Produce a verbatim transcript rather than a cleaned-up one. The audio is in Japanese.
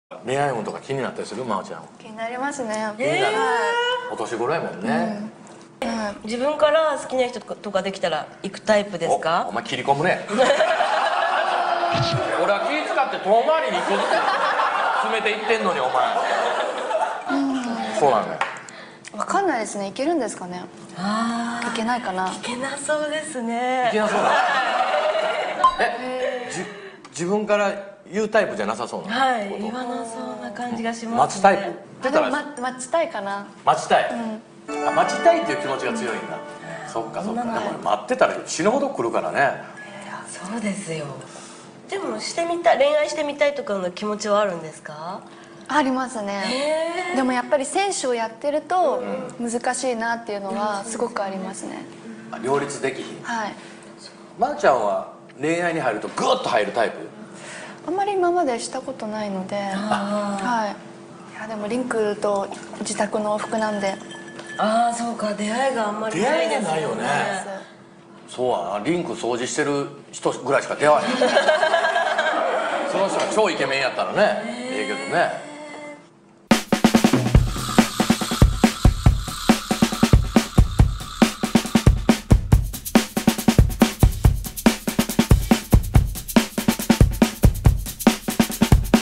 恋愛運とか気になったりする？まおちゃん。 気になりますね。 気になる。お年頃やもんね。 自分から好きな人とかできたら行くタイプですか？ お前切り込むね。俺は気使って遠回りに一個ずつ詰めていってんのにお前。そうなんだよ。 わかんないですね。いけるんですかね。 あいけないかな。 あ、いけなそうですね。 いけなそうだ。え、じ自分から言うタイプじゃなさそうな。 はい、言わなそうな感じがしますね。 待つタイプ。 あでもま待ちたいかな。 待ちたい。あ、待ちたいっていう気持ちが強いんだ。そっかそっか。でも待ってたら死ぬほど来るからね。 そうですよ。でもしてみたい、恋愛してみたいとかの気持ちはあるんですか？ ありますね。でもやっぱり選手をやってると難しいなっていうのはすごくありますね。 両立できひん。 はい。 まーちゃんは恋愛に入るとグッと入るタイプ？ あんまり今までしたことないので、はい。いやでもリンクと自宅の往復なんで。 ああ、そうか、出会いがあんまりないですよね。 出会いがないよね。そうやな、リンク掃除してる人ぐらいしか出会わへん。その人が超イケメンやったらね、ええけどね。